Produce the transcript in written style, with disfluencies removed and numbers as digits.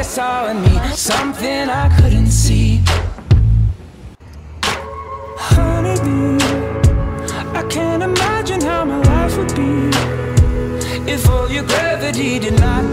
saw in me something I couldn't see. Honeybee, I can't imagine how my life would be if all your gravity did not